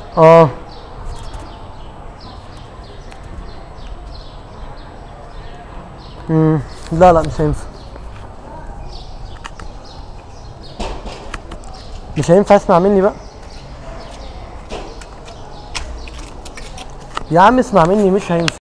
اه. لا لا مش هينفع. مش هينفع، اسمع مني بقى. يا عم اسمع مني، مش هينفع.